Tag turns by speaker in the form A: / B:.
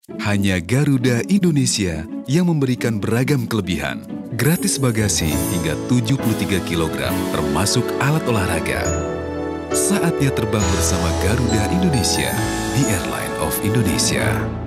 A: Hanya Garuda Indonesia yang memberikan beragam kelebihan. Gratis bagasi hingga 73 kg termasuk alat olahraga. Saatnya terbang bersama Garuda Indonesia, The Airline of Indonesia.